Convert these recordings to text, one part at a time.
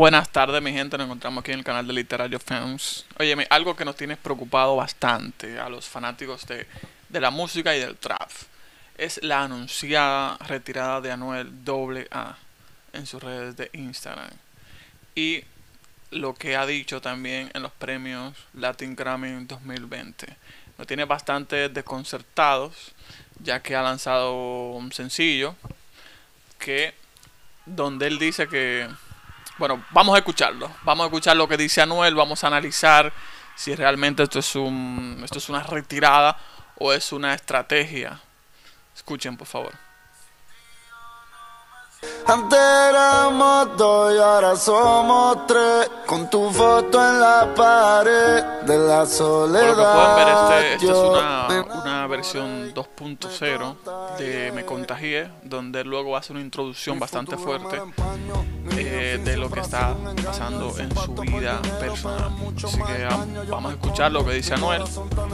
Buenas tardes, mi gente. Nos encontramos aquí en el canal de Literario Films. Óyeme, algo que nos tiene preocupado bastante a los fanáticos de la música y del trap es la anunciada retirada de Anuel AA en sus redes de Instagram y lo que ha dicho también en los premios Latin Grammy 2020. Nos tiene bastante desconcertados, ya que ha lanzado un sencillo donde él dice que... Bueno, vamos a escucharlo. Vamos a escuchar lo que dice Anuel. Vamos a analizar si realmente esto es una retirada o es una estrategia. Escuchen, por favor. Antes éramos dos y ahora somos tres, con tu foto en la pared de la soledad. Por lo que pueden ver, esta es una versión 2.0 de Me Contagié, donde luego hace una introducción bastante fuerte de lo que está pasando en su vida personal. Así que vamos a escuchar lo que dice Anuel.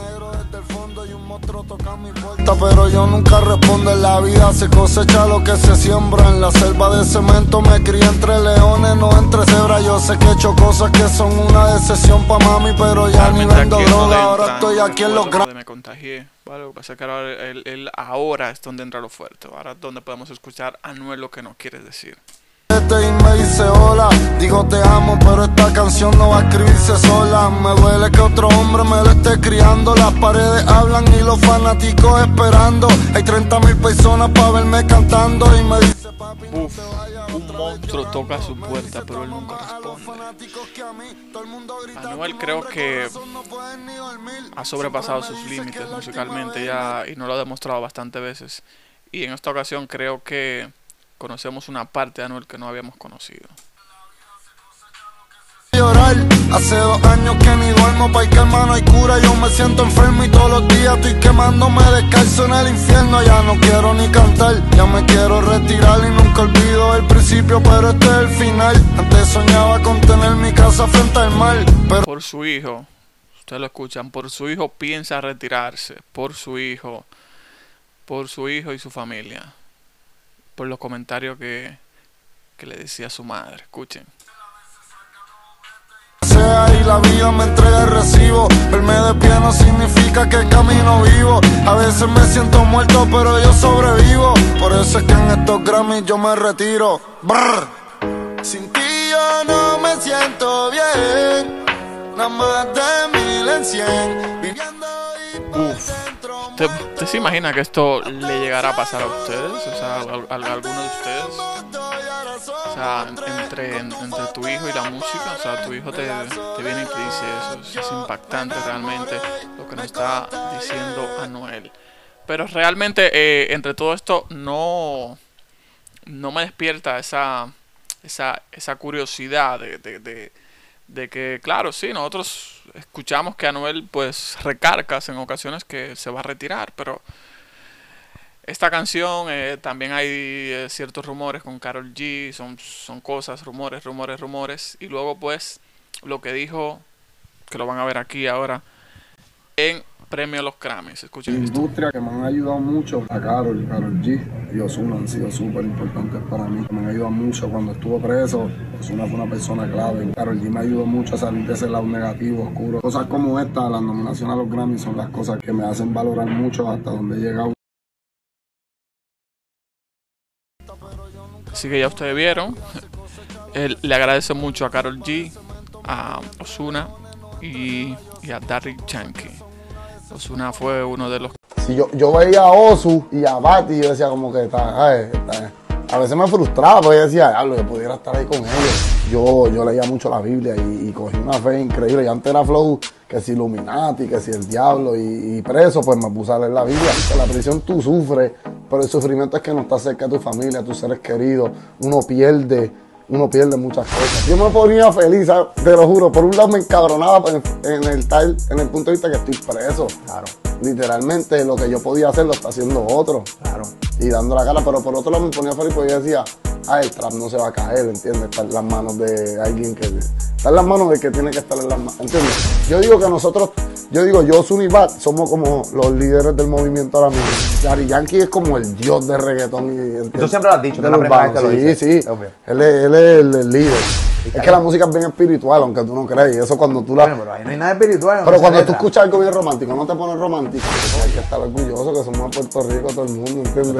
Pero yo nunca respondo, en la vida se cosecha lo que se siembra. En la selva de cemento me crié entre leones, no entre cebras. Yo sé que he hecho cosas que son una decepción pa' mami, pero ya ni vendo droga, ahora estoy aquí en los grandes. Me contagié, ¿vale? Lo que pasa es que ahora él ahora es donde entra lo fuerte. Ahora es donde podemos escuchar a Anuel lo que nos quiere decir. Y me dice hola, digo te amo, pero esta canción no va a escribirse sola. Me duele que otro hombre me lo esté criando. Las paredes hablan y los fanáticos esperando. Hay 30,000 personas para verme cantando. Y me dice papi, uf, un monstruo toca a su puerta, pero él nunca responde. Anuel creo que ha sobrepasado sus límites musicalmente ya, y nos lo ha demostrado bastantes veces. Y en esta ocasión creo que conocemos una parte de Anuel que no habíamos conocido. Llorar. Hace 2 años que ni duermo, pa' que hermano hay cura. Yo me siento enfermo y todos los días estoy quemándome descalzo en el infierno. Ya no quiero ni cantar, ya me quiero retirar. Y nunca olvido el principio, pero este es el final. Antes soñaba con tener mi casa frente al mar, pero... Por su hijo, ustedes lo escuchan, por su hijo piensa retirarse. Por su hijo y su familia. Por los comentarios que le decía a su madre. Escuchen. Y la vida me entrega el recibo. Verme de pie no significa que camino vivo. A veces me siento muerto, pero yo sobrevivo. Por eso es que en estos Grammys yo me retiro. Brr. Sin ti yo no me siento bien. Nada más de 1000 en 100. Viviendo y por dentro. ¿Usted se imagina que esto le llegará a pasar a ustedes? O sea, a alguno de ustedes. O sea, entre tu hijo y la música. O sea, tu hijo te viene y te dice eso. Es impactante realmente lo que nos está diciendo Anuel. Pero realmente entre todo esto no me despierta esa curiosidad de que, claro, sí, nosotros escuchamos que Anuel pues recargas en ocasiones que se va a retirar, pero esta canción también hay ciertos rumores con Karol G, son cosas, rumores, y luego pues lo que dijo, que lo van a ver aquí ahora en Premio Los Grammys. Escuchen esto. Industria que me han ayudado mucho, a Karol G y Ozuna han sido súper importantes para mí. Me han ayudado mucho cuando estuve preso. Ozuna fue una persona clave. Karol G me ayudó mucho a salir de ese lado negativo, oscuro. Cosas como esta, las nominaciones a los Grammys, son las cosas que me hacen valorar mucho hasta donde he llegado. Así que ya ustedes vieron, él le agradece mucho a Karol G, a Ozuna y a Daddy Yankee. Ozuna fue uno de los... Si yo veía a Ozu y a Bati, yo decía como que a veces me frustraba porque yo decía, diablo, yo pudiera estar ahí con ellos. Yo leía mucho la Biblia y cogí una fe increíble. Y antes era flow, que si Illuminati, que si el diablo y preso, pues me puse a leer la Biblia. En la prisión tú sufres, pero el sufrimiento es que no estás cerca de tu familia, tus seres queridos. Uno pierde muchas cosas. Yo me ponía feliz, ¿sabes? Te lo juro. Por un lado me encabronaba en el punto de vista que estoy preso. Claro. Literalmente lo que yo podía hacer lo está haciendo otro. Claro. Y dando la cara, pero por otro lado me ponía feliz porque yo decía, el trap no se va a caer, ¿entiendes? Está en las manos de alguien que... Está en las manos de que tiene que estar en las manos, ¿entiendes? Yo digo que nosotros, yo, Ozuna y Bat, somos como los líderes del movimiento ahora mismo. Daddy Yankee es como el dios de reggaetón. Y tú siempre lo has dicho, que es la primera vez que lo dices. Sí, sí. Él es el líder. Es que la música es bien espiritual, aunque tú no creas. Y eso cuando tú la... Bueno, pero ahí no hay nada espiritual. Pero cuando tú escuchas algo bien romántico, no te pones romántico. Hay que estar orgulloso que somos de Puerto Rico, todo el mundo, ¿entiendes?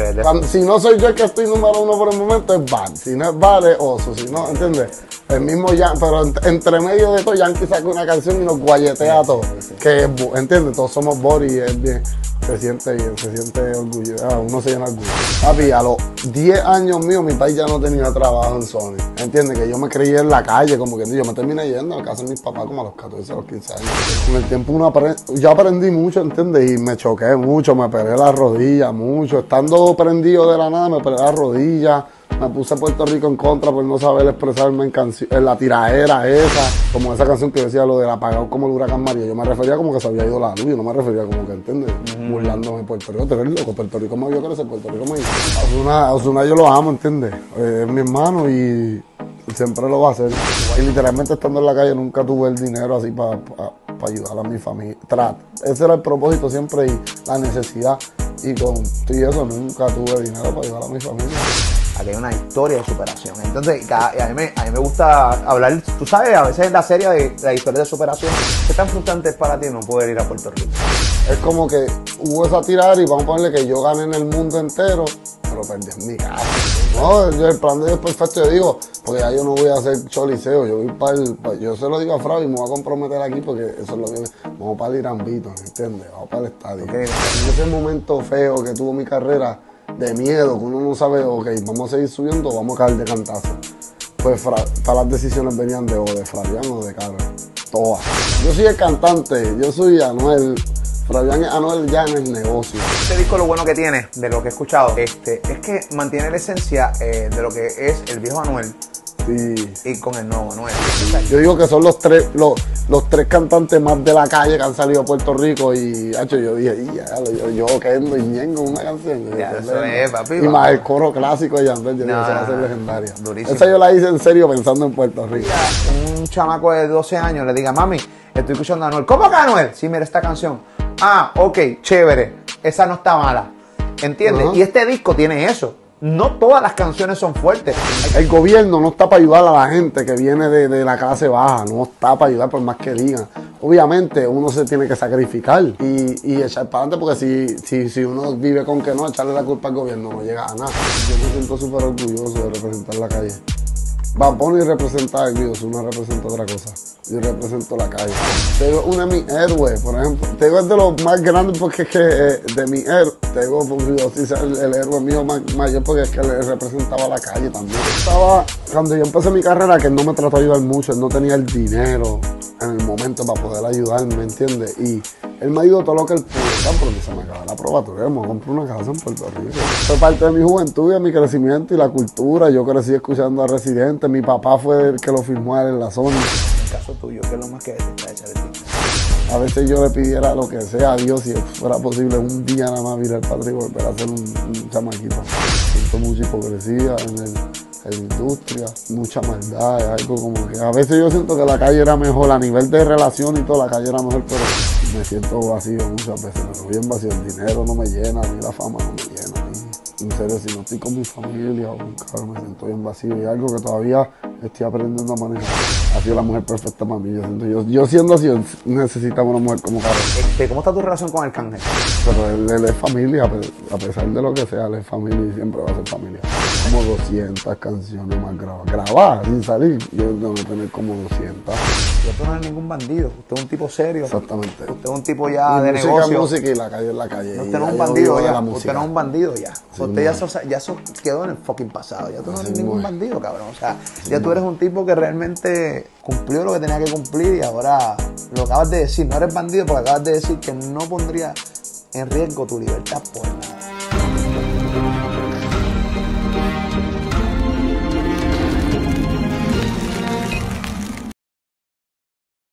Si no soy yo el que estoy número uno por el momento, es Bad. Si no es Bad, es Oso. Si no, ¿entiendes? El mismo Yankee, pero entre medio de todo, Yankee saca una canción y nos guayetea a todos. Que es, ¿entiendes? Todos somos body y es bien. Se siente bien, se siente orgullo. Uno se llena de orgullo. Papi, a los 10 años míos, mi país ya no tenía trabajo en Sony. ¿Entiendes? Que yo me creía en la calle, como que yo me terminé yendo a casa de mis papás como a los 14, a los 15 años. Con el tiempo yo aprendí mucho, ¿entiendes? Y me choqué mucho, me pelé la rodilla mucho. Estando prendido de la nada, me pelé la rodilla. Me puse a Puerto Rico en contra por no saber expresarme en la tiraera esa. Como esa canción que decía lo del apagado como el huracán María. Yo me refería como que se había ido la luz. Yo no me refería como que, ¿entiendes? Burlándome de Puerto Rico. Tú eres loco. Puerto Rico me vio crecer. Puerto Rico me hizo. Ozuna yo lo amo, ¿entiendes? Es mi hermano y siempre lo va a hacer. Y literalmente estando en la calle nunca tuve el dinero así para ayudar a mi familia. Ese era el propósito siempre y la necesidad. Y con eso nunca tuve dinero para ayudar a mi familia. Aquí hay una historia de superación. Entonces, a mí me gusta hablar, tú sabes, a veces en la serie de la historia de superación, ¿qué tan frustrante es para ti no poder ir a Puerto Rico? Es como que hubo esa tirada y vamos a ponerle que yo gané en el mundo entero, pero perdí en mi casa. No, el plan de Dios perfecto, yo digo, porque ya yo no voy a hacer choliseo, yo voy yo se lo digo a Frau y me voy a comprometer aquí porque eso es lo que vamos para el Irambito, ¿entiendes? Vamos para el estadio. Okay. En ese momento feo que tuvo mi carrera, de miedo, que uno no sabe, ok, vamos a seguir subiendo o vamos a caer de cantazo. Pues todas las decisiones venían de Fabián o de Carlos. Todas. Yo soy el cantante, yo soy Anuel. Fabián es Anuel ya en el negocio. Este disco lo bueno que tiene, de lo que he escuchado, es que mantiene la esencia de lo que es el viejo Anuel. Sí. Y con el nuevo Anuel. Yo digo que son los tres cantantes más de la calle que han salido a Puerto Rico y yo dije, yo Kendo y Ñengo una canción. Ya, eso es, papi. Y más el coro clásico de Yandel, yo digo que se va a hacer legendaria. Durísimo. Esa yo la hice en serio pensando en Puerto Rico. Un chamaco de 12 años le diga, mami, estoy escuchando a Anuel. ¿Cómo que Anuel? Sí, mira esta canción. Ah, ok, chévere. Esa no está mala. ¿Entiendes? Y este disco tiene eso. No todas las canciones son fuertes. El gobierno no está para ayudar a la gente que viene de la clase baja, no está para ayudar por más que digan. Obviamente uno se tiene que sacrificar y echar para adelante porque si uno vive con que no, echarle la culpa al gobierno no llega a nada. Yo me siento súper orgulloso de representar la calle. Bad Bunny representa el video, uno representa otra cosa. Yo represento la calle. Tego es uno de mis héroes, por ejemplo. Tego es de los más grandes porque es que de mi héroe. Tego es el héroe mío mayor porque es que le representaba la calle también. Cuando yo empecé mi carrera, que él no me trató de ayudar mucho, él no tenía el dinero en el momento para poder ayudarme, ¿me entiendes? Y él me ayudó todo lo que él pudo, porque se me acaba la probatoria, me compré una casa en Puerto Rico. Fue parte de mi juventud y de mi crecimiento y la cultura. Yo crecí escuchando a Residente, mi papá fue el que lo firmó en la zona. En el caso tuyo, ¿qué es lo más que detesta de Charity? A veces yo le pidiera lo que sea a Dios si fuera posible un día nada más virar para atrás y volver a ser un chamaquito. Siento mucha hipocresía en la industria, mucha maldad, es algo como que a veces yo siento que la calle era mejor a nivel de relación y todo, la calle era mejor, pero me siento vacío muchas veces, me veo bien vacío, el dinero no me llena, ni la fama no me llena, en serio, si no estoy con mi familia o con Carlos, me siento bien vacío y algo que todavía estoy aprendiendo a manejar. Ha sido la mujer perfecta para mí, yo siendo así, necesitaba una mujer como Carlos. ¿Cómo está tu relación con Arcángel? Pero él es familia, a pesar de lo que sea, él es familia y siempre va a ser familia. Como 200 canciones más grabadas, sin salir, yo tengo que tener como 200. Usted no es ningún bandido, usted es un tipo serio. Exactamente. Usted es un tipo ya de música, negocio. Música y la calle es la calle. Usted no es un bandido ya, usted no es un bandido ya. Sí, usted ya eso quedó en el fucking pasado, ya tú no eres ningún bandido, cabrón. O sea, ya tú eres un tipo que realmente cumplió lo que tenía que cumplir y ahora lo acabas de decir, no eres bandido porque acabas de decir que no pondría en riesgo tu libertad por nada.